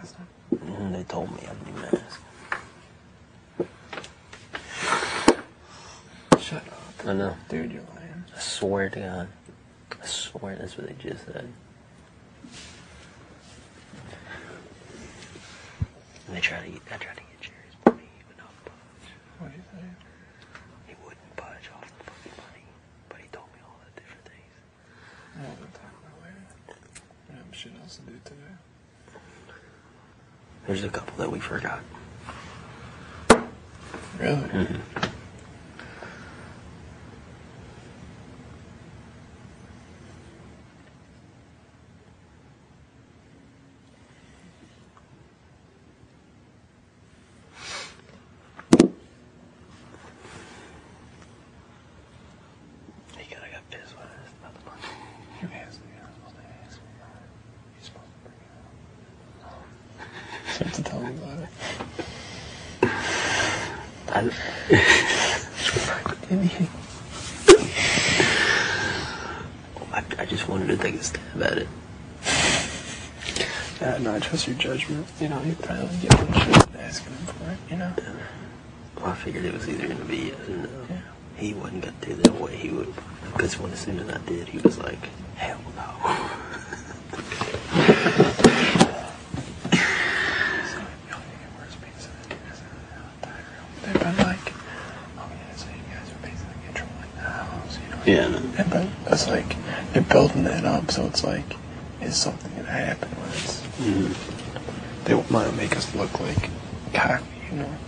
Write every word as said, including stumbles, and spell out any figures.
last time? Mm, they told me I didn't even ask. Shut up. I know. Dude, you're lying. I swear to God. I swear that's what they just said. And they tried to get, I tried to get Jerry's money. He would not budge. What do you say? He wouldn't budge off the fucking money. But he told me all the different things. Well, we'll talk about it later. I have shit else to do today. There's a couple that we forgot. Really? Mm-hmm. You have to tell me about it. I, I, I just wanted to take a stab at it. Yeah, no, I trust your judgment. You know, you probably get one shit asking him for it, you know? Well, I figured it was either going to be yes or no. Yeah. He wasn't going to do that way. He would, because when as soon as I did, he was like, hell no. They've been like, oh yeah, so you guys are basically controlling the house, you know? Yeah, no. And but it's like, they're building that up, so it's like, it's something that happened when it's, Mm-hmm. they might make us look like cocky, you know?